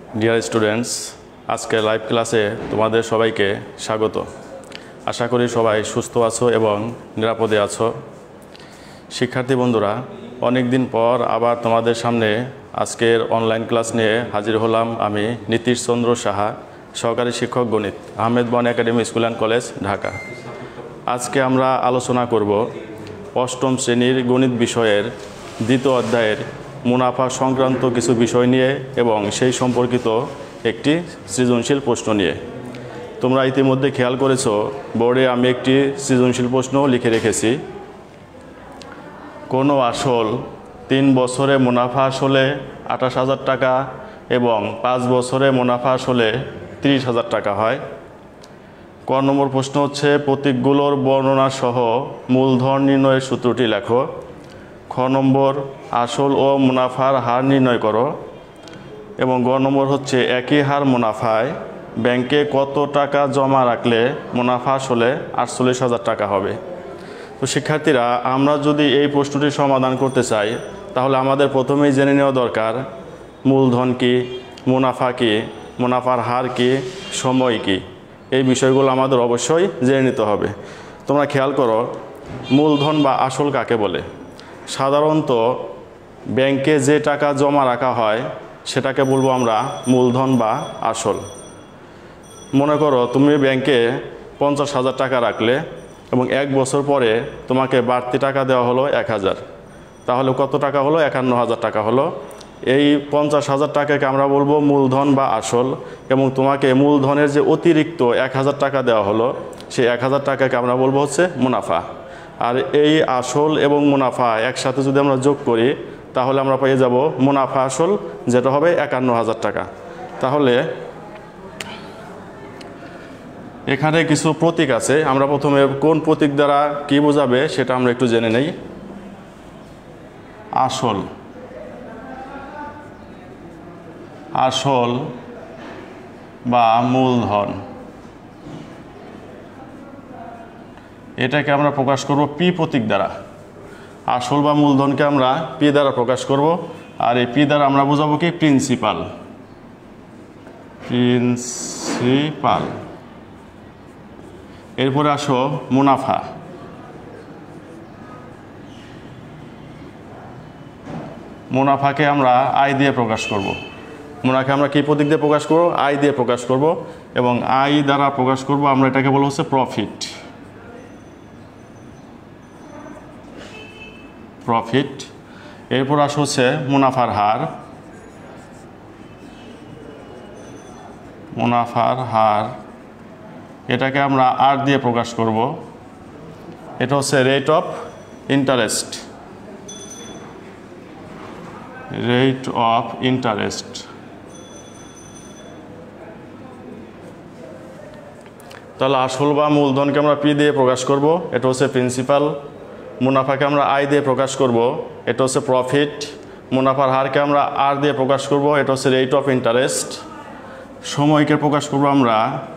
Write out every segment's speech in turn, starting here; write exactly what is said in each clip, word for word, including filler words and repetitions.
Dear students, আজকে live ক্লাসে তোমাদের সবাইকে স্বাগত। আশা করি সবাই সুস্থ আছো এবং নিরাপদে আছো। শিক্ষার্থী বন্ধুরা, অনেক দিন পর আবার তোমাদের সামনে আজকের অনলাইন ক্লাস নিয়ে হাজির হলাম। আমি নীতিশ চন্দ্র সাহা, সহকারী শিক্ষক গণিত, আহমেদ বন academy school and college, Dhaka. আজকে আমরা আলোচনা করব অষ্টম শ্রেণীর গণিত বিষয়ের দ্বিতীয় অধ্যায়ের মুনাফা সংক্রান্ত কিছু বিষয় নিয়ে এবং সেই সম্পর্কিত একটি সৃজনশীল প্রশ্ন নিয়ে। তোমরা ইতিমধ্যে খেয়াল করেছো, বোর্ডে আমি একটি সৃজনশীল প্রশ্ন লিখে রেখেছি। কোনো আসল তিন বছরে মুনাফা আসলে আঠাশ হাজার টাকা এবং পাঁচ বছরে মুনাফা আসলে তিরিশ হাজার টাকা হয়। ক নম্বর প্রশ্ন হচ্ছে, প্রতীকগুলোর বর্ণনা সহ মূলধন নির্ণয়ের সূত্রটি লেখো। খ নম্বর, আসল ও মুনাফার হার নির্ণয় করো। এবং গ নম্বর হচ্ছে, একই হার মুনাফায় ব্যাংকে কত টাকা জমা রাখলে মুনাফা আসলে আটচল্লিশ হাজার টাকা হবে। তো শিক্ষার্থীরা, আমরা যদি এই প্রশ্নটি সমাধান করতে চাই তাহলে আমাদের প্রথমেই জেনে নেওয়া দরকার মূলধন কি, মুনাফা কি, মুনাফার হার কি, সময় কি। এই বিষয়গুলো আমাদের অবশ্যই জেনে নিতে হবে। তোমরা খেয়াল করো, মূলধন বা আসল কাকে বলে? সাধারণত ব্যাংকে যে টাকা জমা রাখা হয় সেটাকে বলবো আমরা মূলধন বা আসল। মনে করো তুমি ব্যাংকে পঞ্চাশ হাজার টাকা রাখলে এবং এক বছর পরে তোমাকে বাড়তি টাকা দেওয়া হলো এক হাজার, তাহলে কত টাকা হলো? একান্ন হাজার টাকা হলো। এই পঞ্চাশ হাজার টাকাকে আমরা বলবো মূলধন বা আসল, এবং তোমাকে মূলধনের যে অতিরিক্ত এক হাজার টাকা দেওয়া হলো সেই এক হাজার টাকাকে আমরা বলবো হচ্ছে মুনাফা। আর এই আসল এবং মুনাফা একসাথে যদি আমরা যোগ করি তাহলে আমরা পেয়ে যাব মুনাফা আসল, যেটা হবে একান্ন হাজার টাকা। তাহলে এখানে কিছু প্রতীক আছে, আমরা প্রথমে কোন প্রতীক দ্বারা কি বোঝাবে সেটা আমরা একটু জেনে নেই। আসল আসল বা মূলধন, এটাকে আমরা প্রকাশ করব পি প্রতীক দ্বারা। আসল বা মূলধনকে আমরা পি দ্বারা প্রকাশ করব, আর এই পি দ্বারা আমরা বোঝাবো কি? প্রিন্সিপাল। প্রিন্সিপাল এরপরে আসো মুনাফা। মুনাফাকে আমরা আয় দিয়ে প্রকাশ করব। মুনাফাকে আমরা কি প্রতীক দিয়ে প্রকাশ করব? আয় দিয়ে প্রকাশ করব, এবং আয় দ্বারা প্রকাশ করব আমরা এটাকে বলা হচ্ছে প্রফিট। প্রফিট এরপর আসে হচ্ছে মুনাফার হার। মুনাফার হার এটাকে আমরা আর দিয়ে প্রকাশ করব। এটা হচ্ছে rate of interest. Rate of interest তাহলে আসল বা মূলধনকে আমরা পি দিয়ে প্রকাশ করব, এটা হচ্ছে প্রিন্সিপাল। মুনাফাকে আমরা আয় দিয়ে প্রকাশ করব, এটা হচ্ছে প্রফিট। মুনাফার হারকে আমরা আর দিয়ে প্রকাশ করব, এটা হচ্ছে রেট অফ ইন্টারেস্ট। সময়কে প্রকাশ করব আমরা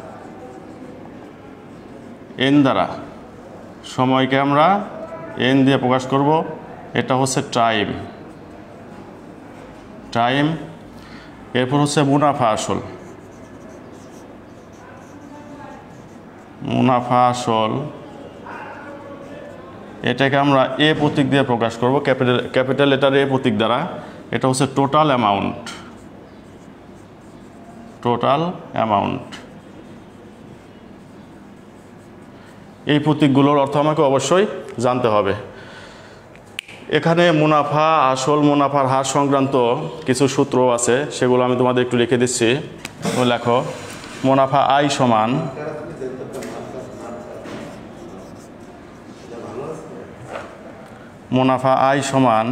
এন দ্বারা। সময়কে আমরা এন দিয়ে প্রকাশ করব, এটা হচ্ছে টাইম। টাইম এরপর হচ্ছে মুনাফা আসল। মুনাফা আসল এটাকে আমরা এ প্রতীক দিয়ে প্রকাশ করব, ক্যাপিটাল ক্যাপিটাল লেটার এ প্রতীক দ্বারা। এটা হচ্ছে টোটাল অ্যামাউন্ট। টোটাল অ্যামাউন্ট এই প্রতীকগুলোর অর্থ আমাকে অবশ্যই জানতে হবে। এখানে মুনাফা আসল, মুনাফার হার সংক্রান্ত কিছু সূত্র আছে, সেগুলো আমি তোমাদের একটু লিখে দিচ্ছি। লেখো, মুনাফা আয় সমান মুনাফা আয় সমান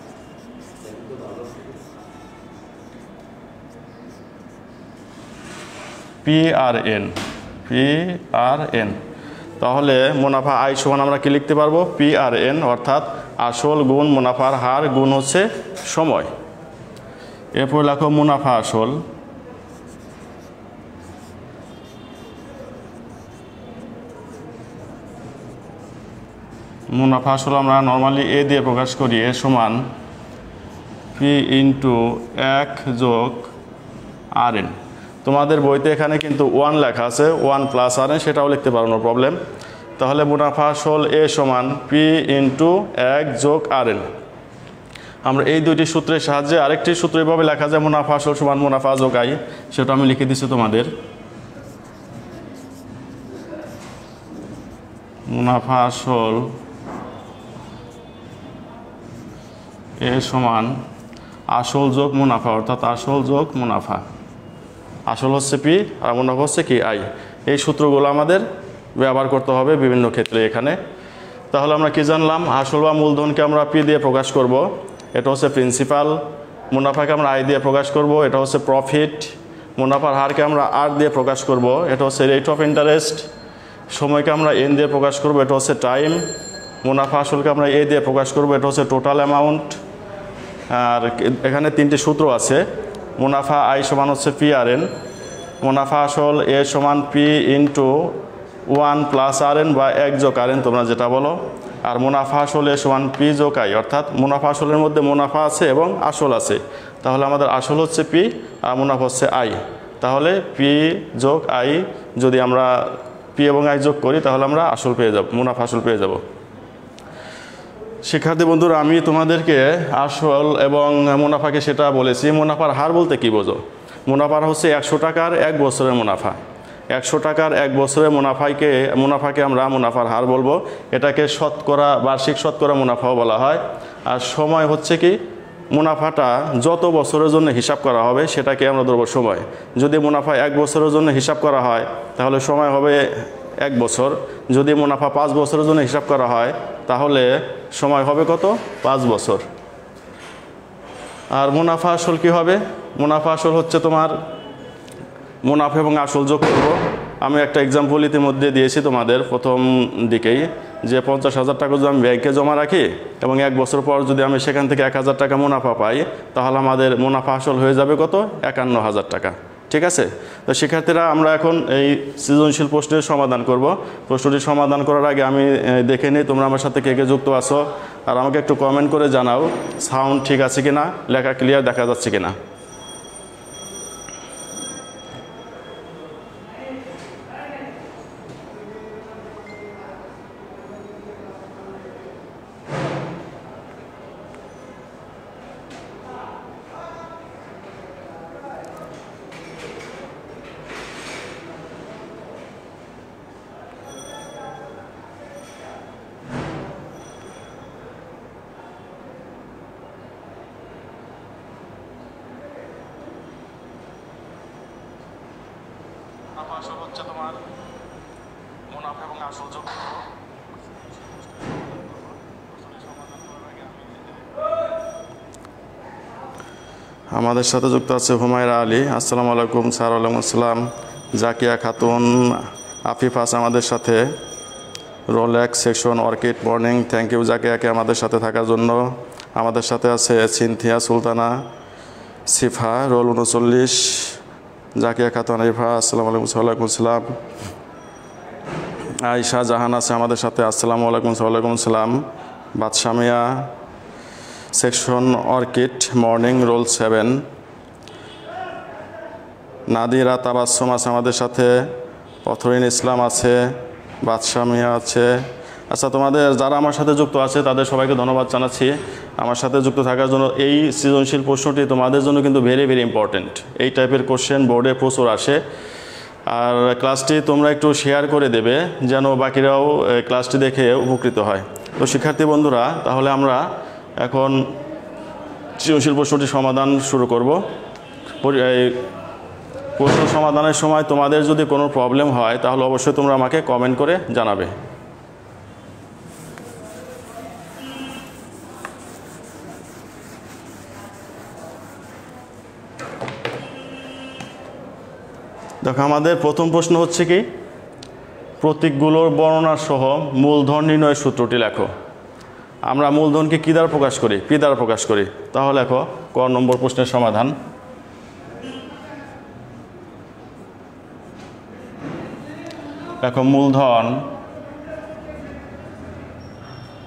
P R N. P R N তাহলে মুনাফা আয় সমান আমরা কি লিখতে পারবো? পি আর এন, অর্থাৎ আসল গুণ মুনাফার হার গুণ হচ্ছে সময়। এরপর লেখো মুনাফা আসল মুনাফা আসল আমরা নর্মালি এ দিয়ে প্রকাশ করি। এ সমান পি ইন্টু এক যোগ আর এন। তোমাদের বইতে এখানে কিন্তু ওয়ান লেখা আছে, ওয়ান প্লাস আর এন, সেটাও লিখতে পারো, নো প্রবলেম। তাহলে মুনাফা আসল এ সমান পি ইন্টু এক যোগ আর এন। আমরা এই দুইটি সূত্রের সাহায্যে আরেকটি সূত্র এভাবে লেখা যায়, মুনাফা আসল সমান মুনাফা যোগ আই, সেটা আমি লিখে দিচ্ছি তোমাদের। মুনাফা আসল এ সমান আসল যোগ মুনাফা, অর্থাৎ আসল যোগ মুনাফা। আসল হচ্ছে পি আর মুনাফা হচ্ছে কি আই। এই সূত্রগুলো আমাদের ব্যবহার করতে হবে বিভিন্ন ক্ষেত্রে এখানে। তাহলে আমরা কি জানলাম, আসল বা মূলধনকে আমরা পি দিয়ে প্রকাশ করব, এটা হচ্ছে প্রিন্সিপাল। মুনাফাকে আমরা আই দিয়ে প্রকাশ করব, এটা হচ্ছে প্রফিট। মুনাফার হারকে আমরা আর দিয়ে প্রকাশ করব, এটা হচ্ছে রেট অফ ইন্টারেস্ট। সময়কে আমরা এন দিয়ে প্রকাশ করব, এটা হচ্ছে টাইম। মুনাফা আসলকে আমরা এ দিয়ে প্রকাশ করব, এটা হচ্ছে টোটাল অ্যামাউন্ট। আর এখানে তিনটি সূত্র আছে, মুনাফা আই সমান হচ্ছে পি আর এন, মুনাফা আসল এ সমান P into one plus R N বা এক যোগ আর এন, তোমরা যেটা বলো। আর মুনাফা আসল এ সমান পি যোগ আই, অর্থাৎ মুনাফা আসলের মধ্যে মুনাফা আছে এবং আসল আছে। তাহলে আমাদের আসল হচ্ছে পি আর মুনাফা হচ্ছে আই। তাহলে পি যোগ আই যদি আমরা পি এবং আই যোগ করি তাহলে আমরা আসল পেয়ে যাব, মুনাফা আসল পেয়ে যাব। শিক্ষার্থী বন্ধুরা, আমি তোমাদেরকে আসল এবং মুনাফাকে সেটা বলেছি। মুনাফার হার বলতে কি বোঝো? মুনাফার হচ্ছে একশো টাকার এক বছরের মুনাফা। একশো টাকার এক বছরের মুনাফাকে মুনাফাকে আমরা মুনাফার হার বলবো। এটাকে শতকরা, বার্ষিক শতকরা মুনাফাও বলা হয়। আর সময় হচ্ছে কি, মুনাফাটা যত বছরের জন্য হিসাব করা হবে সেটাকে আমরা ধরবো সময়। যদি মুনাফা এক বছরের জন্য হিসাব করা হয় তাহলে সময় হবে এক বছর। যদি মুনাফা পাঁচ বছরের জন্য হিসাব করা হয় তাহলে সময় হবে কত? পাঁচ বছর। আর মুনাফা আসল কি হবে? মুনাফা আসল হচ্ছে তোমার মুনাফা এবং আসল যোগ করব। আমি একটা এক্সাম্পল ইতিমধ্যে দিয়েছি তোমাদের প্রথম দিকেই, যে পঞ্চাশ হাজার টাকা যদি আমি ব্যাংকে জমা রাখি এবং এক বছর পর যদি আমি সেখান থেকে এক হাজার টাকা মুনাফা পাই তাহলে আমাদের মুনাফা আসল হয়ে যাবে কত? একান্ন হাজার টাকা। ঠিক আছে? তো শিক্ষার্থীরা, আমরা এখন এই সৃজনশীল প্রশ্নের সমাধান করব। প্রশ্নটি সমাধান করার আগে আমি দেখে নিই তোমরা আমার সাথে কে কে যুক্ত আছো, আর আমাকে একটু কমেন্ট করে জানাও সাউন্ড ঠিক আছে কিনা, লেখা ক্লিয়ার দেখা যাচ্ছে কিনা। আসল হচ্ছে তোমার মুনাফা এবং আসল যোগ। আমাদের সাথে যুক্ত আছে হুমায়রা আলী, আসসালামু আলাইকুম স্যার। ওয়ালাইকুম আসসালাম। জাকিয়া খাতুন, আফিফ আছে আমাদের সাথে। Roll six section Orchid morning, thank you জাকিয়াকে আমাদের সাথে থাকার জন্য। আমাদের সাথে আছে সিনথিয়া সুলতানা, সিফা রোল উনচল্লিশ, জাকিয়া খাতুন, আরিফা, আসসালামু আলাইকুম। ওয়ালাইকুম আসসালাম। আয়শা জাহান আছে আমাদের সাথে, আসসালামু আলাইকুম। ওয়ালাইকুম আসসালাম। Badshamia section Orchid morning roll seven. Nadira Tabassum আছে আমাদের সাথে, পথরিন ইসলাম আছে, বাদশামিয়া আছে। আচ্ছা, তোমাদের যারা আমার সাথে যুক্ত আছে তাদের সবাইকে ধন্যবাদ জানাচ্ছি আমার সাথে যুক্ত থাকার জন্য। এই সৃজনশীল প্রশ্নটি তোমাদের জন্য কিন্তু ভেরি ভেরি ইম্পর্টেন্ট। এই টাইপের কোশ্চেন বোর্ডে প্রচুর আসে। আর ক্লাসটি তোমরা একটু শেয়ার করে দেবে যেন বাকিরাও ক্লাসটি দেখে উপকৃত হয়। তো শিক্ষার্থী বন্ধুরা, তাহলে আমরা এখন সৃজনশীল প্রশ্নটি সমাধান শুরু করব। এই প্রশ্ন সমাধানের সময় তোমাদের যদি কোনো প্রবলেম হয় তাহলে অবশ্যই তোমরা আমাকে কমেন্ট করে জানাবে। দেখো, আমাদের প্রথম প্রশ্ন হচ্ছে কি, প্রতীকগুলোর বর্ণনা সহ মূলধন নির্ণয়ের সূত্রটি লেখো। আমরা মূলধনকে কী দ্বারা প্রকাশ করি? পি দ্বারা প্রকাশ করি। তাহলে লেখো ক নম্বর প্রশ্নের সমাধান। দেখো, মূলধন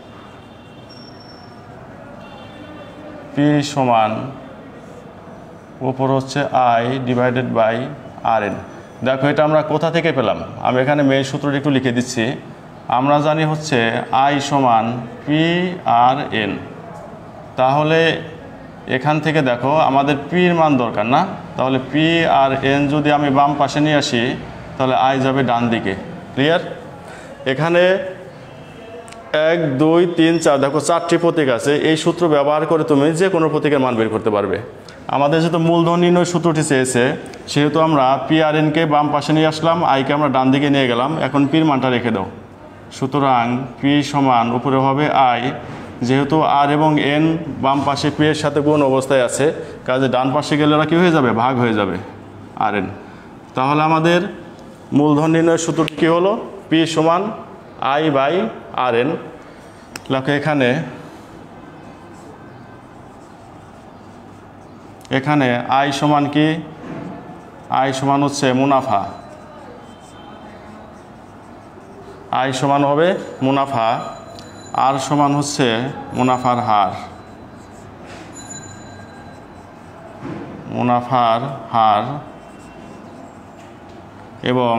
পি সমান উপর হচ্ছে I divided by R N. দেখো এটা আমরা কোথা থেকে পেলাম, আমি এখানে মেইন সূত্রটি একটু লিখে দিচ্ছি। আমরা জানি হচ্ছে আই সমান পি আর এন। তাহলে এখান থেকে দেখো আমাদের পির মান দরকার না, তাহলে পি আর এন যদি আমি বাম পাশে নিয়ে আসি তাহলে আই যাবে ডান দিকে। ক্লিয়ার? এখানে এক দুই তিন চার দেখো চারটি প্রতীক আছে, এই সূত্র ব্যবহার করে তুমি যে কোনো প্রতীকের মান বের করতে পারবে। আমাদের যেহেতু মূলধন নির্ণয় সূত্রটি চেয়েছে সেহেতু আমরা পি আর এনকে বাম পাশে নিয়ে আসলাম, আইকে আমরা ডান দিকে নিয়ে গেলাম। এখন পির মানটা রেখে দাও। সুতরাং পি সমান উপরে হবে আই, যেহেতু আর এবং এন বাম পাশে পি এর সাথে গুণ অবস্থায় আছে, কাজে ডান পাশে গেলে ওরা কী হয়ে যাবে, ভাগ হয়ে যাবে আর এন। তাহলে আমাদের মূলধন নির্ণয়ের সূত্রটি কী হলো, পি সমান আই বাই আর এন। দেখো এখানে এখানে আই সমান কি, আই সমান হচ্ছে মুনাফা, আই সমান হবে মুনাফা, আর সমান হচ্ছে মুনাফার হার, মুনাফার হার এবং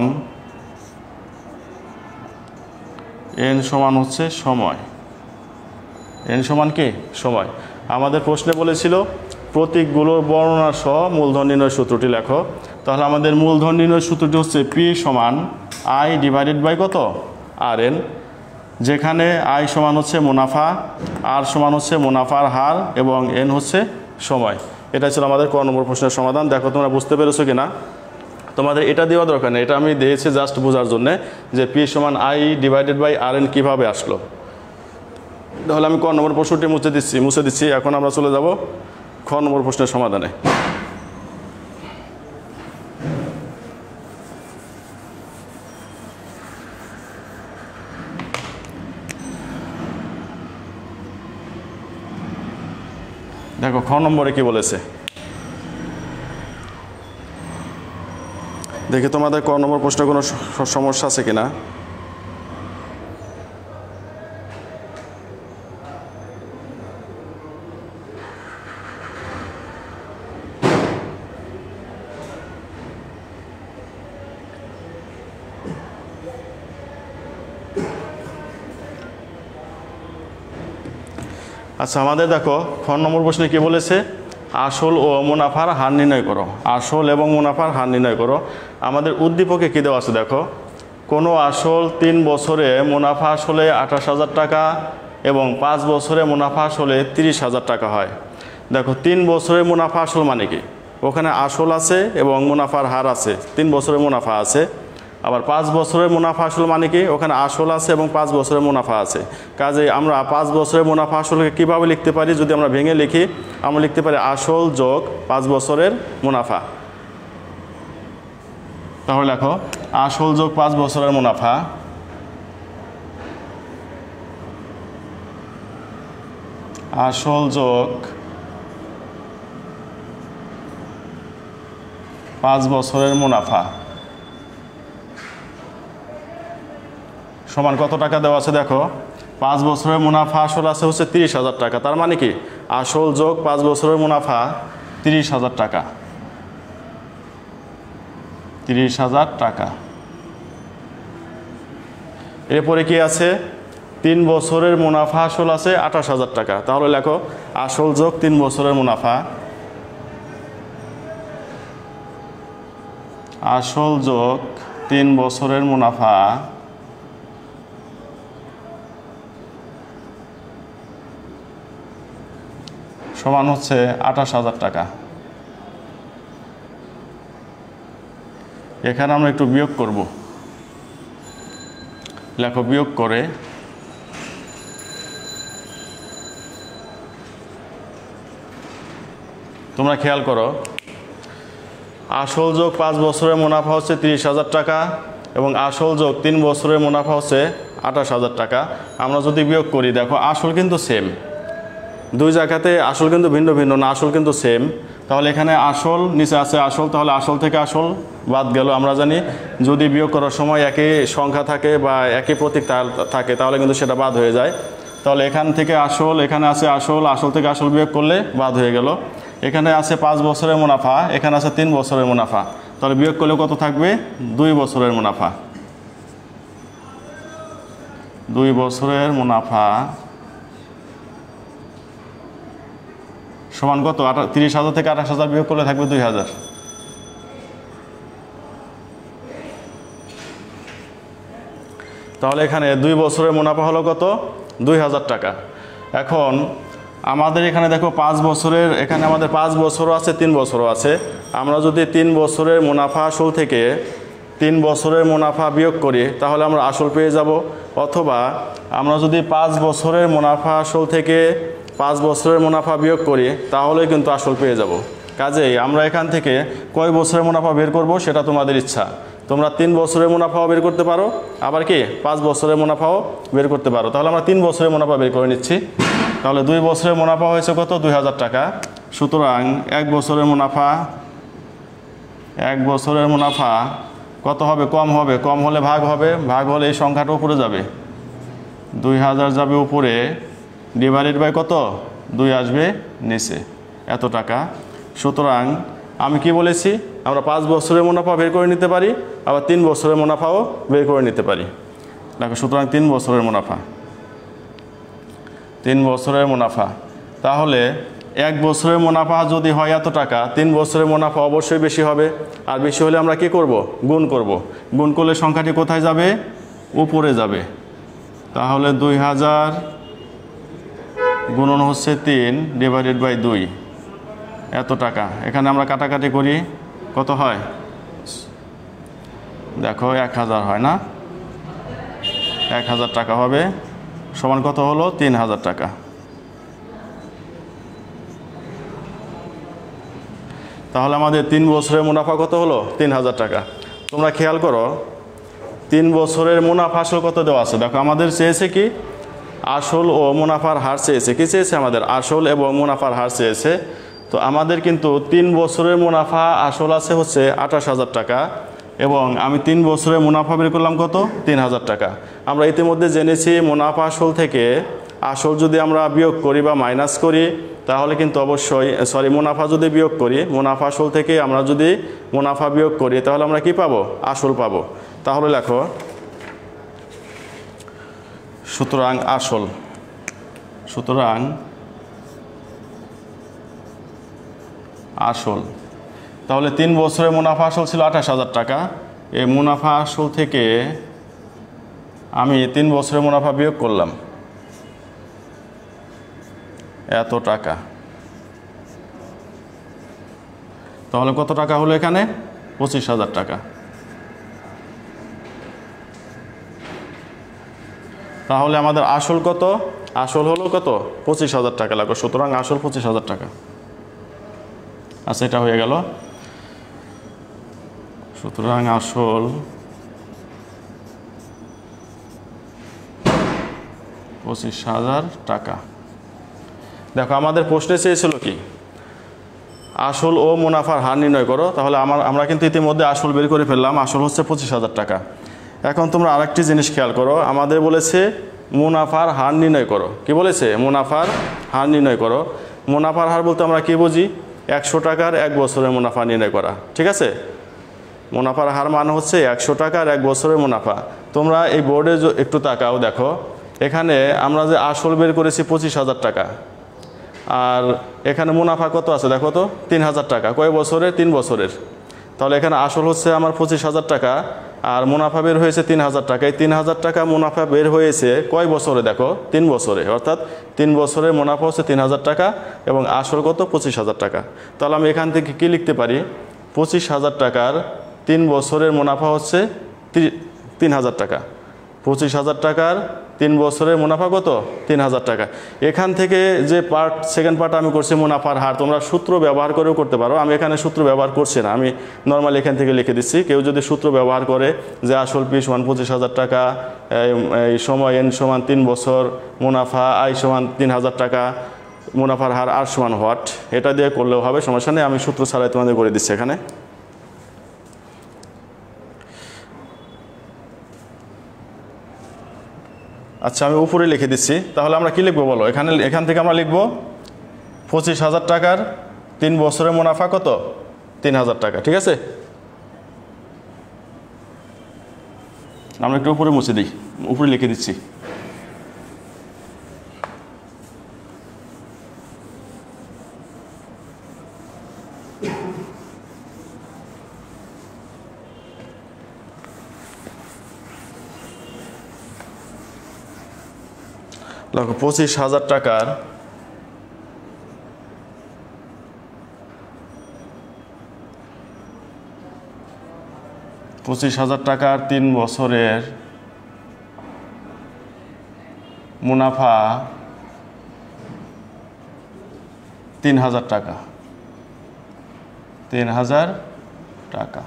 এন সমান হচ্ছে সময়। এন সমান কি, সময়। আমাদের প্রশ্নে বলেছিল প্রতীকগুলোর বর্ণনা সহ মূলধন নির্ণয় সূত্রটি লেখো। তাহলে আমাদের মূলধন নির্ণয় সূত্রটি হচ্ছে পি সমান আই ডিভাইডেড বাই কত, আর এন, যেখানে আই সমান হচ্ছে মুনাফা, আর সমান হচ্ছে মুনাফার হার এবং এন হচ্ছে সময়। এটা ছিল আমাদের ক নম্বর প্রশ্নের সমাধান। দেখো তোমরা বুঝতে পেরেছো কি না? তোমাদের এটা দেওয়া দরকার নেই, এটা আমি দিয়েছি জাস্ট বোঝার জন্যে যে পি সমান I divided by R N কীভাবে আসলো। তাহলে আমি ক নম্বর প্রশ্নটি মুছে দিচ্ছি মুছে দিচ্ছি এখন আমরা চলে যাব খ নম্বর প্রশ্নের সমাধানে। দেখো খ নম্বরে কি বলেছে, দেখি তোমাদের ক নম্বর প্রশ্নে কোনো সমস্যা আছে কিনা। আচ্ছা আমাদের দেখো খ নম্বর প্রশ্নে কি বলেছে, আসল ও মুনাফার হার নির্ণয় করো। আসল এবং মুনাফার হার নির্ণয় করো। আমাদের উদ্দীপকে কী দেওয়া আছে দেখো, কোনো আসল তিন বছরে মুনাফা আসলে আঠাশ হাজার টাকা এবং পাঁচ বছরে মুনাফা আসলে তিরিশ হাজার টাকা হয়। দেখো তিন বছরে মুনাফা আসল মানে কি, ওখানে আসল আছে এবং মুনাফার হার আছে, তিন বছরে মুনাফা আছে। আবার পাঁচ বছরের মুনাফা আসল মানে কি, ওখানে আসল আছে এবং পাঁচ বছরের মুনাফা আছে। কাজে আমরা পাঁচ বছরের মুনাফা আসলকে কীভাবে লিখতে পারি, যদি আমরা ভেঙে লিখি আমরা লিখতে পারি আসল যোগ পাঁচ বছরের মুনাফা। তাহলে লেখো আসল যোগ পাঁচ বছরের মুনাফা, আসল যোগ পাঁচ বছরের মুনাফা সমান কত টাকা দেওয়া আছে। দেখো পাঁচ বছরের মুনাফা আসল আছে হচ্ছে তিরিশ হাজার টাকা, তার মানে কি আসল যোগ পাঁচ বছরের মুনাফা তিরিশ হাজার টাকা, তিরিশ হাজার টাকা। এরপরে কি আছে, তিন বছরের মুনাফা আসল আছে আঠাশ হাজার টাকা। তাহলে লেখো আসল যোগ তিন বছরের মুনাফা, আসল যোগ তিন বছরের মুনাফা সমান হচ্ছে আঠাশ হাজার টাকা। এখানে আমরা একটু বিয়োগ করব, লেখো বিয়োগ করে তোমরা খেয়াল করো আসল যোগ পাঁচ বছরের মুনাফা হচ্ছে তিরিশ হাজার টাকা এবং আসল যোগ তিন বছরের মুনাফা হচ্ছে আঠাশ হাজার টাকা। আমরা যদি বিয়োগ করি দেখো আসল কিন্তু সেম, দুই জায়গাতে আসল কিন্তু ভিন্ন ভিন্ন না, আসল কিন্তু সেম। তাহলে এখানে আসল নিচে আছে আসল, তাহলে আসল থেকে আসল বাদ গেল। আমরা জানি যদি বিয়োগ করার সময় একই সংখ্যা থাকে বা একই প্রতীক থাকে তাহলে কিন্তু সেটা বাদ হয়ে যায়। তাহলে এখান থেকে আসল, এখানে আছে আসল, আসল থেকে আসল বিয়োগ করলে বাদ হয়ে গেল। এখানে আছে পাঁচ বছরের মুনাফা, এখানে আছে তিন বছরের মুনাফা, তাহলে বিয়োগ করলে কত থাকবে? দুই বছরের মুনাফা। দুই বছরের মুনাফা সমান কত? তিরিশ হাজার থেকে আঠাশ হাজার বিয়োগ করলে থাকবে দুই হাজার। তাহলে এখানে দুই বছরের মুনাফা হলো কত? দুই হাজার টাকা। এখন আমাদের এখানে দেখো পাঁচ বছরের, এখানে আমাদের পাঁচ বছরও আছে, তিন বছরও আছে। আমরা যদি তিন বছরের মুনাফা আসল থেকে তিন বছরের মুনাফা বিয়োগ করি তাহলে আমরা আসল পেয়ে যাব, অথবা আমরা যদি পাঁচ বছরের মুনাফা আসল থেকে পাঁচ বছরের মুনাফা বিয়োগ করি তাহলে কিন্তু আসল পেয়ে যাব। কাজেই আমরা এখান থেকে কয় বছরের মুনাফা বের করব সেটা তোমাদের ইচ্ছা। তোমরা তিন বছরের মুনাফাও বের করতে পারো, আবার কি পাঁচ বছরের মুনাফাও বের করতে পারো। তাহলে আমরা তিন বছরের মুনাফা বের করে নিচ্ছি। তাহলে দুই বছরের মুনাফা হয়েছে কত? দুই হাজার টাকা। সুতরাং এক বছরের মুনাফা, এক বছরের মুনাফা কত হবে? কম হবে। কম হলে ভাগ হবে, ভাগ হলে এই সংখ্যাটা উপরে যাবে, দুই হাজার যাবে উপরে, ডিভাইডেড বাই কত? দুই আসবে নিচে, এত টাকা। সুতরাং আমি কি বলেছি? আমরা পাঁচ বছরের মুনাফা বের করে নিতে পারি, আবার তিন বছরের মুনাফাও বের করে নিতে পারি। দেখো, সুতরাং তিন বছরের মুনাফা, তিন বছরের মুনাফা। তাহলে এক বছরের মুনাফা যদি হয় এত টাকা, তিন বছরের মুনাফা অবশ্যই বেশি হবে। আর বেশি হলে আমরা কি করব? গুণ করব। গুণ করলে সংখ্যাটি কোথায় যাবে? উপরে যাবে। তাহলে দুই হাজার গুণন হচ্ছে তিন ডিভাইডেড বাই দুই, এত টাকা। এখানে আমরা কাটাকাটি করি, কত হয়? দেখো এক হাজার হয় না? এক হাজার টাকা হবে, সমান কত হলো? তিন হাজার টাকা। তাহলে আমাদের তিন বছরের মুনাফা কত হলো? তিন হাজার টাকা। তোমরা খেয়াল করো, তিন বছরের মুনাফা আসল কত দেওয়া আছে? দেখো, আমাদের চেয়েছে কি? আসল ও মুনাফার হার চেয়েছে। কি চেয়েছে আমাদের? আসল এবং মুনাফার হার চেয়েছে। তো আমাদের কিন্তু তিন বছরের মুনাফা আসল আছে হচ্ছে আঠাশ হাজার টাকা, এবং আমি তিন বছরের মুনাফা বের করলাম কত? তিন হাজার টাকা। আমরা ইতিমধ্যে জেনেছি মুনাফা আসল থেকে আসল যদি আমরা বিয়োগ করি বা মাইনাস করি তাহলে কিন্তু অবশ্যই, সরি মুনাফা যদি বিয়োগ করি, মুনাফা আসল থেকে আমরা যদি মুনাফা বিয়োগ করি তাহলে আমরা কি পাবো? আসল পাবো। তাহলে লেখো, সুতরাং আসল, সুতরাং আসল। তাহলে তিন বছরের মুনাফা আসল ছিল আঠাশ হাজার টাকা। এই মুনাফা আসল থেকে আমি তিন বছরের মুনাফা বিয়োগ করলাম এত টাকা। তাহলে কত টাকা হলো এখানে? পঁচিশ হাজার টাকা। তাহলে আমাদের আসল কত? আসল হলো কত? পঁচিশ হাজার টাকা লাগবে। সুতরাং আসল পঁচিশ হাজার টাকা। আচ্ছা, এটা হয়ে গেল। সুতরাং আসল পঁচিশ হাজার টাকা। দেখো, আমাদের প্রশ্নে চেয়েছিল কি? আসল ও মুনাফার হার নির্ণয় করো। তাহলে আমার আমরা কিন্তু ইতিমধ্যে আসল বের করে ফেললাম, আসল হচ্ছে পঁচিশ হাজার টাকা। এখন তোমরা আরেকটি জিনিস খেয়াল করো, আমাদের বলেছে মুনাফার হার নির্ণয় করো। কি বলেছে? মুনাফার হার নির্ণয় করো। মুনাফার হার বলতে আমরা কি বুঝি? একশো টাকার এক বছরের মুনাফা নির্ণয় করা। ঠিক আছে? মুনাফার হার মানে হচ্ছে একশো টাকার এক বছরের মুনাফা। তোমরা এই বোর্ডে একটু তাকাও, দেখো এখানে আমরা যে আসল বের করেছি পঁচিশ হাজার টাকা, আর এখানে মুনাফা কত আছে দেখো তো? তিন হাজার টাকা। কয় বছরের? তিন বছরের। তাহলে এখানে আসল হচ্ছে আমার পঁচিশ হাজার টাকা, আর মুনাফা বের হয়েছে তিন হাজার টাকা। এই তিন হাজার টাকা মুনাফা বের হয়েছে কয় বছরে? দেখো, তিন বছরে। অর্থাৎ তিন বছরের মুনাফা হচ্ছে তিন হাজার টাকা, এবং আসল কত? পঁচিশ হাজার টাকা। তাহলে আমি এখান থেকে কি লিখতে পারি? পঁচিশ হাজার টাকার তিন বছরের মুনাফা হচ্ছে তিন হাজার টাকা। পঁচিশ হাজার টাকার তিন বছরের মুনাফা কত? তিন হাজার টাকা। এখান থেকে যে পার্ট, সেকেন্ড পার্ট আমি করছি মুনাফার হার, তোমরা সূত্র ব্যবহার করেও করতে পারো। আমি এখানে সূত্র ব্যবহার করছি না, আমি নর্মালি এখান থেকে লিখে দিচ্ছি। কেউ যদি সূত্র ব্যবহার করে যে আসল পি সমান পঁচিশ হাজার টাকা, এই সময় এন সমান তিন বছর, মুনাফা আই সমান তিন হাজার টাকা, মুনাফার হার আর সমান হোয়াট, এটা দিয়ে করলেও হবে, সমস্যা নেই। আমি সূত্র ছাড়াই তোমাদের করে দিচ্ছি এখানে। আচ্ছা, আমি উপরে লিখে দিচ্ছি। তাহলে আমরা কি লিখবো বলো? এখানে এখান থেকে আমরা লিখব পঁচিশ হাজার টাকার তিন বছরের মুনাফা কত? তিন হাজার টাকা। ঠিক আছে, আমরা একটু উপরে মুছে দিই, উপরে লিখে দিচ্ছি। দেখো পঁচিশ হাজার টাকার পঁচিশ হাজার টাকার তিন বছরের মুনাফা তিন হাজার টাকা। তিন হাজার টাকা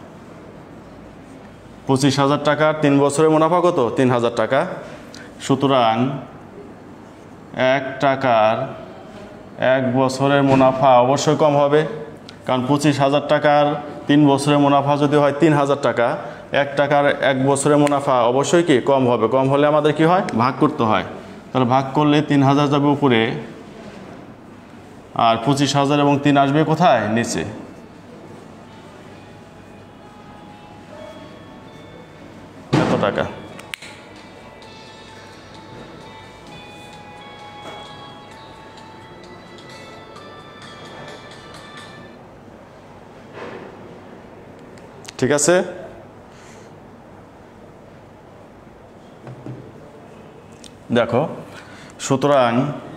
পঁচিশ হাজার টাকার তিন বছরের মুনাফা কত? তিন হাজার টাকা। সুতরাং এক টাকার এক বছরের মুনাফা অবশ্যই কম হবে, কারণ পঁচিশ হাজার টাকার তিন বছরের মুনাফা যদি হয় তিন হাজার টাকা, এক টাকার এক বছরের মুনাফা অবশ্যই কি কম হবে। কম হলে আমাদের কি হয়? ভাগ করতে হয়। তাহলে ভাগ করলে তিন হাজার যাবে উপরে, আর পঁচিশ হাজার এবং তিন আসবে কোথায়? নিচে। এত টাকা। ঠিক আছে, দেখো সুতরাং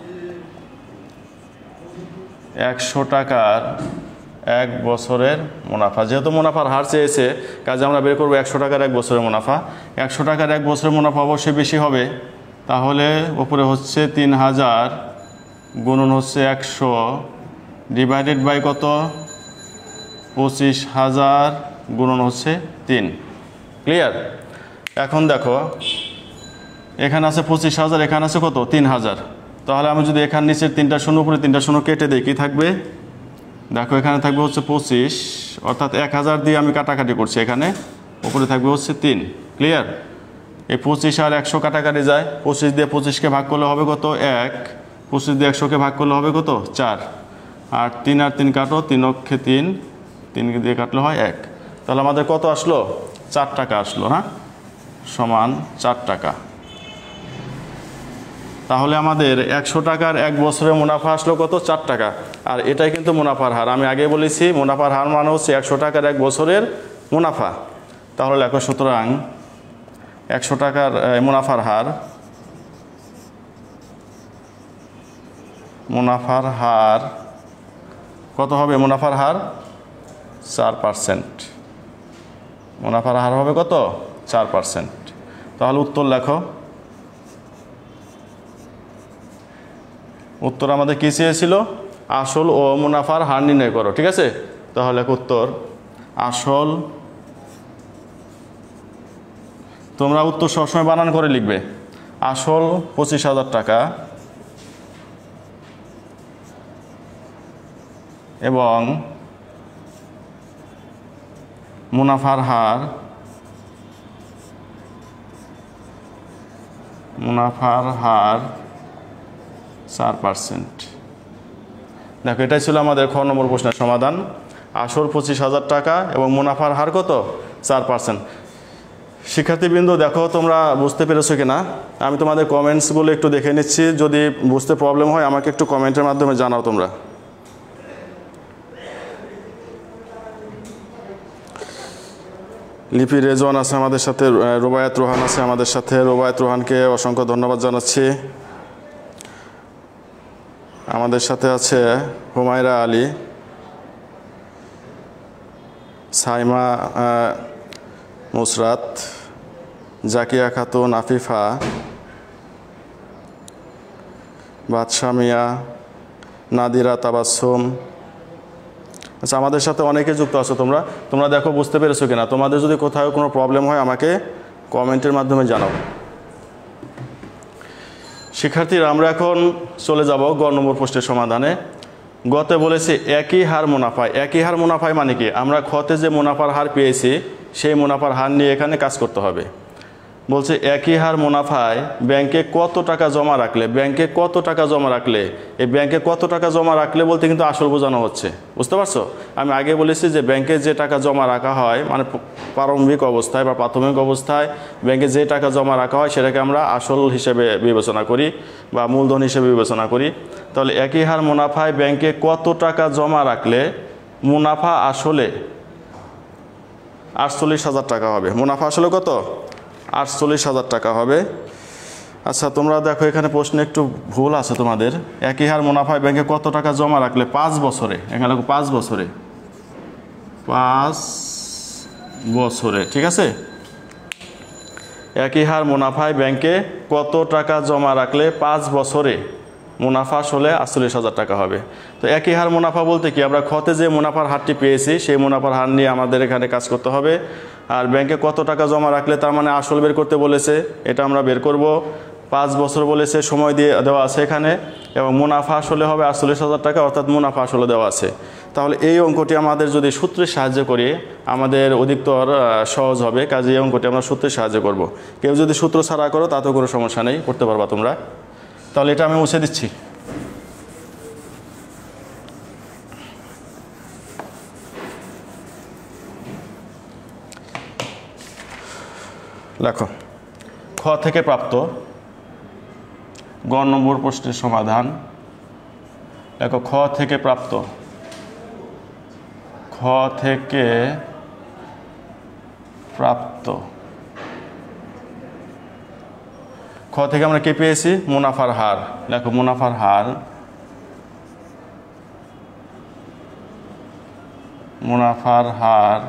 একশো টাকার এক বছরের মুনাফা, যেহেতু মুনাফার হার চেয়েছে কাজে আমরা বের করবো একশো টাকার এক বছরের মুনাফা। একশো টাকার এক বছরের মুনাফা অবশ্যই বেশি হবে, তাহলে উপরে হচ্ছে তিন হাজার গুণন হচ্ছে একশো ডিভাইডেড বাই কত? পঁচিশ হাজার গুণন হচ্ছে তিন। ক্লিয়ার? এখন দেখো এখানে আছে পঁচিশ হাজার, এখানে আছে কত? তিন হাজার। তাহলে আমি যদি এখানে নিচের তিনটা শূন্য উপরে তিনটা শূন্য কেটে দিই, কি থাকবে? দেখো এখানে থাকবে হচ্ছে পঁচিশ, অর্থাৎ এক হাজার দিয়ে আমি কাটাকাটি করছি, এখানে উপরে থাকবে হচ্ছে তিন। ক্লিয়ার? এই পঁচিশ আর একশো কাটাকাটি যায়, পঁচিশ দিয়ে পঁচিশকে ভাগ করলে হবে কত? এক। পঁচিশ দিয়ে একশোকে ভাগ করলে হবে কত? চার। আর তিন আর তিন কাটো, তিন অক্ষে তিন, তিন দিয়ে কাটলে হয় এক। তাহলে আমাদের কত আসলো? চার টাকা আসলো, হ্যাঁ, সমান চার টাকা। তাহলে আমাদের একশো টাকার এক বছরের মুনাফা আসলো কত? চার টাকা। আর এটাই কিন্তু মুনাফার হার। আমি আগে বলেছি মুনাফার হার মানে হচ্ছে একশো টাকার এক বছরের মুনাফা। তাহলে লেখো সুতরাং একশো টাকার মুনাফার হার মুনাফার হার কত হবে? মুনাফার হার চার পার্সেন্ট। মুনাফার হার হবে কত? চার পার্সেন্ট। তাহলে উত্তর লেখো। উত্তর আমাদের কী চেয়েছিল? আসল ও মুনাফার হার নির্ণয় করো। ঠিক আছে, তাহলে উত্তর আসল, তোমরা উত্তর সবসময় বানান করে লিখবে। আসল পঁচিশ হাজার টাকা এবং মুনাফার হার মুনাফার হার চার পার্সেন্ট। দেখো এটাই ছিল আমাদের খ নম্বর প্রশ্নের সমাধান। আসল পঁচিশ হাজার টাকা এবং মুনাফার হার কত? চার পার্সেন্ট। শিক্ষার্থীবৃন্দ দেখো তোমরা বুঝতে পেরেছো কিনা, আমি তোমাদের কমেন্টসগুলো একটু দেখে নিচ্ছি, যদি বুঝতে প্রবলেম হয় আমাকে একটু কমেন্টের মাধ্যমে জানাও তোমরা। লিপি রেজওয়ান আছে আমাদের সাথে, রোবায়াত রোহান আছে আমাদের সাথে। রোবায়াত রোহানকে অসংখ্য ধন্যবাদ জানাচ্ছি। আমাদের সাথে আছে হুমায়রা আলী, সাইমা মুসরাত, জাকিয়া খাতুন, আফিফা, বাদশা মিয়া, নাদিরা তাবাসসুম। আচ্ছা, আমাদের সাথে অনেকে যুক্ত আছো তোমরা। তোমরা দেখো বুঝতে পেরেছো কিনা। তোমাদের যদি কোথাও কোনো প্রবলেম হয় আমাকে কমেন্টের মাধ্যমে জানাও। শিক্ষার্থীরা আমরা এখন চলে যাব গ নম্বর প্রশ্নের সমাধানে। গতে বলেছি একই হার মুনাফায়। একই হার মুনাফায় মানে কি? আমরা খতে যে মুনাফার হার পেয়েছি সেই মুনাফার হার নিয়ে এখানে কাজ করতে হবে। বলছে একই হার মুনাফায় ব্যাংকে কত টাকা জমা রাখলে, ব্যাংকে কত টাকা জমা রাখলে, এই ব্যাংকে কত টাকা জমা রাখলে বলতে কিন্তু আসল বোঝানো হচ্ছে, বুঝতে পারছো? আমি আগে বলেছি যে ব্যাংকে যে টাকা জমা রাখা হয় মানে প্রারম্ভিক অবস্থায় বা প্রাথমিক অবস্থায় ব্যাংকে যে টাকা জমা রাখা হয় সেটাকে আমরা আসল হিসেবে বিবেচনা করি বা মূলধন হিসেবে বিবেচনা করি। তাহলে একই হার মুনাফায় ব্যাংকে কত টাকা জমা রাখলে মুনাফা আসলে আটচল্লিশ হাজার টাকা হবে। মুনাফা আসলে কত? আটচল্লিশ হাজার টাকা হবে। আচ্ছা, তোমরা দেখো এখানে প্রশ্নে একটু ভুল আছে তোমাদের। একই হার মুনাফায় ব্যাংকে কত টাকা জমা রাখলে পাঁচ বছরে, এখানে দেখো পাঁচ বছরে, পাঁচ বছরে, ঠিক আছে? একই হার মুনাফায় ব্যাংকে কত টাকা জমা রাখলে পাঁচ বছরে মুনাফা আসলে আটচল্লিশ হাজার টাকা হবে। তো একই হার মুনাফা বলতে কি, আমরা খতে যে মুনাফার হারটি পেয়েছি সেই মুনাফার হার নিয়ে আমাদের এখানে কাজ করতে হবে। আর ব্যাংকে কত টাকা জমা রাখলে তার মানে আসল বের করতে বলেছে, এটা আমরা বের করব। পাঁচ বছর বলেছে, সময় দিয়ে দেওয়া আছে এখানে, এবং মুনাফা আসলে হবে আটচল্লিশ হাজার টাকা, অর্থাৎ মুনাফা আসলে দেওয়া আছে। তাহলে এই অঙ্কটি আমাদের যদি সূত্রের সাহায্য করি আমাদের অধিকতর সহজ হবে, কাজে এই অঙ্কটি আমরা সূত্রের সাহায্য করব। কেউ যদি সূত্র ছাড়া করো তাতেও কোনো সমস্যা নেই, করতে পারবা তোমরা। তাহলে এটা আমি মুছে দিচ্ছি। লেখো খ থেকে প্রাপ্ত গ নম্বর প্রশ্নের সমাধান। দেখো খ থেকে প্রাপ্ত, খ থেকে প্রাপ্ত খ থেকে আমরা কি পেয়েছি? মুনাফার হার। দেখো মুনাফার হার, মুনাফার হার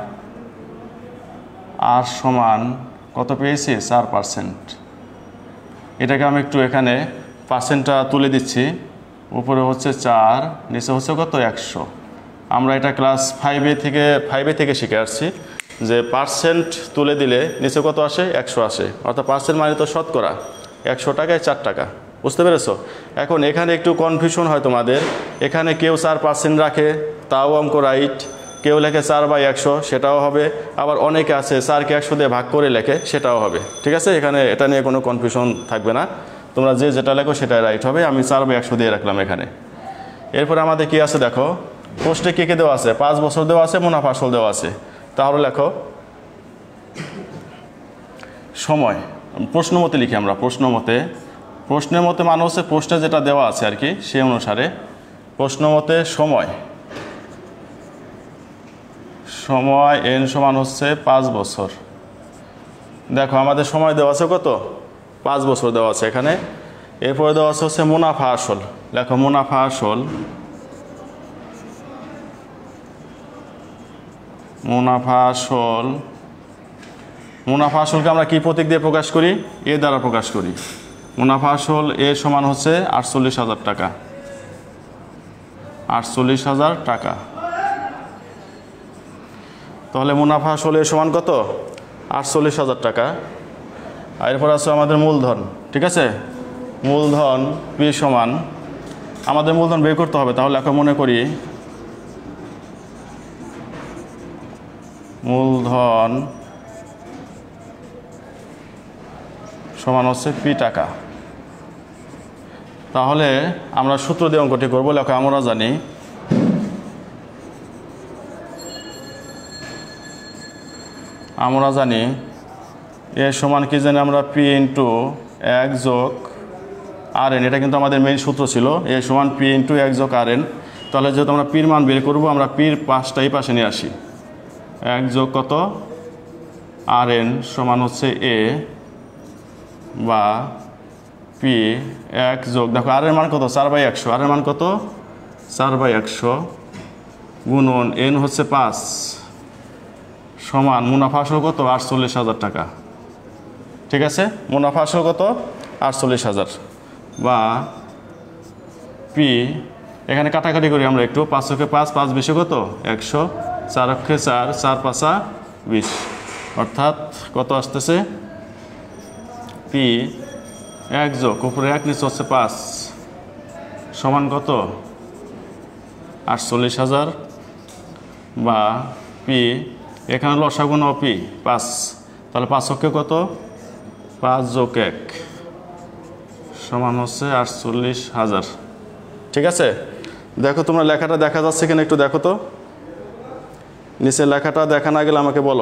আর সমান কত পেয়েছি? চার পার্সেন্ট। এটাকে আমি একটু এখানে পার্সেন্টটা তুলে দিচ্ছি, উপরে হচ্ছে চার, নিচে হচ্ছে কত? একশো। আমরা এটা ক্লাস ফাইভে থেকে ফাইভে থেকে শিখে আসছি যে পার্সেন্ট তুলে দিলে নিচে কত আসে? একশো আসে, অর্থাৎ পার্সেন্ট মানে তো শতকরা, একশো টাকায় চার টাকা, বুঝতে পেরেছো? এখন এখানে একটু কনফিউশন হয় তোমাদের, এখানে কেউ চার পার্সেন্ট রাখে তাও অঙ্ক রাইট, কেউ লেখে চার বাই একশো সেটাও হবে, আবার অনেকে আছে চারকে একশো দিয়ে ভাগ করে লেখে সেটাও হবে, ঠিক আছে? এখানে এটা নিয়ে কোনো কনফিউশন থাকবে না, তোমরা যে যেটা লেখো সেটাই রাইট হবে। আমি চার বাই একশো দিয়ে রাখলাম এখানে। এরপরে আমাদের কি আছে দেখো, পোস্টে কে কে দেওয়া আছে? পাঁচ বছর দেওয়া আছে, মুনাফা আসল দেওয়া আছে। তাহলে লেখো সময়, প্রশ্ন মতে লিখি আমরা, প্রশ্ন মতে, প্রশ্নের মতে মানে হচ্ছে প্রশ্নে যেটা দেওয়া আছে আর কি সেই অনুসারে। প্রশ্ন মতে সময়, সময় এন সমান হচ্ছে পাঁচ বছর। দেখো আমাদের সময় দেওয়া আছে কত? পাঁচ বছর দেওয়া আছে এখানে। এরপরে দেওয়া আছে হচ্ছে মুনাফা আসল। দেখো মুনাফা আসল, মুনাফা আসল, মুনাফা আসলকে আমরা কি প্রতীক দিয়ে প্রকাশ করি? এ দ্বারা প্রকাশ করি। মুনাফা আসল এ সমান হচ্ছে আটচল্লিশ হাজার টাকা, আটচল্লিশ হাজার টাকা। তাহলে মুনাফা আসল এ সমান কত? আটচল্লিশ হাজার টাকা। আর এরপর আছে আমাদের মূলধন, ঠিক আছে? মূলধন পি সমান, আমাদের মূলধন বের করতে হবে। তাহলে এখন মনে করি মূলধন সমান হচ্ছে পি টাকা। তাহলে আমরা সূত্র দিয়ে অঙ্কটি করবো। লেখো আমরা জানি আমরা জানি এ সমান কি জানি আমরা পি ইন্টু এক যোগ আর এন, এটা কিন্তু আমাদের মেইন সূত্র ছিল, এ সমান পি ইন্টু এক যোগ আর এন। তাহলে যেহেতু আমরা পির মান বের করবো, আমরা পির পাঁচটা এই পাশে নিয়ে আসি। এক যোগ কত? আর এন সমান হচ্ছে এ বা পি এক যোগ, দেখো আর এর মান কত? চার বাই একশো। আর এর মান কত? চার বাই একশো গুণন এন হচ্ছে পাঁচ সমান মুনাফা আসল কত? আটচল্লিশ হাজার টাকা, ঠিক আছে? মুনাফা আসল কত? আটচল্লিশ হাজার বা পি, এখানে কাটাকাটি করি আমরা একটু, পাঁচ অক্ষে পাঁচ, পাঁচ বিশে কত? একশো, চার অক্ষে চার, চার পাঁচা বিশ, অর্থাৎ কত আসতেছে? পি এক যোগ উপরে এক নিচে হচ্ছে পাঁচ সমান কত? আটচল্লিশ হাজার বা পি, এখানে লসাগু নাও পি পাঁচ, তাহলে পাঁচ অক্ষে কত? পাঁচ যোগ এক সমান হচ্ছে আটচল্লিশ হাজার। ঠিক আছে, দেখো তোমরা লেখাটা দেখা যাচ্ছে কিনা একটু দেখো তো, নিচে লেখাটা দেখা না গেলে আমাকে বলো।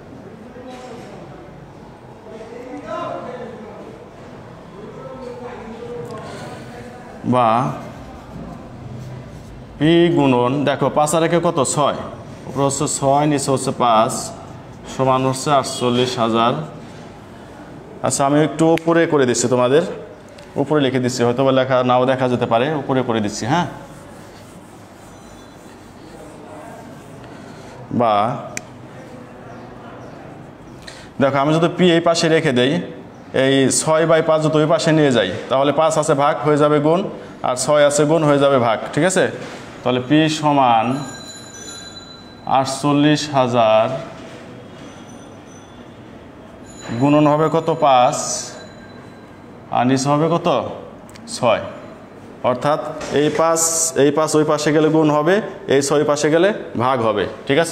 বা পি গুণন, দেখো পাঁচ আর একে কত, ছয়, উপরে হচ্ছে ছয়, নিচে হচ্ছে পাঁচ, সমান হচ্ছে আটচল্লিশ হাজার। আচ্ছা আমি একটু উপরে করে দিচ্ছি, তোমাদের উপরে লিখে দিচ্ছি, হয়তো বা লেখা নাও দেখা যেতে পারে, উপরে করে দিচ্ছি। হ্যাঁ, বা দেখো আমি যদি পি এই পাশে রেখে দেই, এই ছয় বাই পাঁচ যদি ওই পাশে নিয়ে যাই, তাহলে পাঁচ আছে ভাগ হয়ে যাবে গুণ, আর ছয় আছে গুণ হয়ে যাবে ভাগ। ঠিক আছে, তাহলে পি সমান আটচল্লিশ হাজার গুণন হবে কত, পাঁচ, আর নিচে হবে কত, ছয়। অর্থাৎ এই পাঁচ এই পাঁচ ওই পাশে গেলে গুণ হবে, এই ছয় পাশে গেলে ভাগ হবে। ঠিক আছে,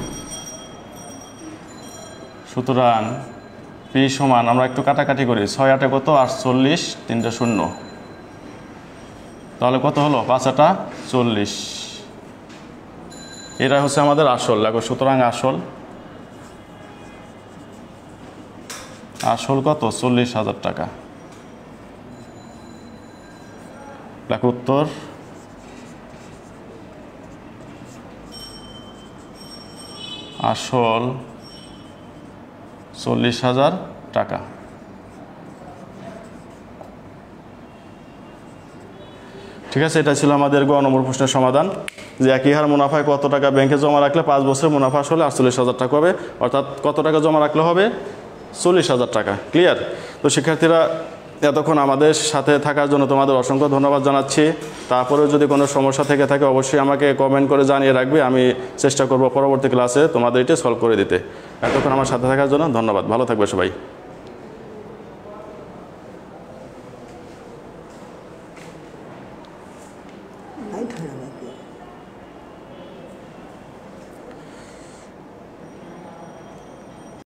সুতরাং পি সমান, আমরা একটু কাটাকাটি করি, ছয় আটে কত, আটচল্লিশ, তিনটে শূন্য, তাহলে কত হলো, পাঁচ আটা চল্লিশ। এটা হচ্ছে আমাদের আসল। দেখো সুতরাং আসল আসল কত, চল্লিশ হাজার টাকা। দেখো উত্তর আসল চল্লিশ হাজার টাকা। ঠিক আছে, এটা ছিল আমাদের গ নম্বর প্রশ্নের সমাধান, যে একই হার মুনাফায় কত টাকা ব্যাংকে জমা রাখলে পাঁচ বছরের মুনাফা আসলে আটচল্লিশ হাজার টাকা হবে। অর্থাৎ কত টাকা জমা রাখলে হবে, চল্লিশ হাজার টাকা। ক্লিয়ার? তো শিক্ষার্থীরা এতক্ষণ আমাদের সাথে থাকার জন্য তোমাদের অসংখ্য ধন্যবাদ জানাচ্ছি। তারপরেও যদি কোনো সমস্যা থেকে থাকে অবশ্যই আমাকে কমেন্ট করে জানিয়ে রাখবে, আমি চেষ্টা করব পরবর্তী ক্লাসে তোমাদের এটি সলভ করে দিতে। এতক্ষণ আমার সাথে থাকার জন্য ধন্যবাদ, ভালো থাকবে সবাই।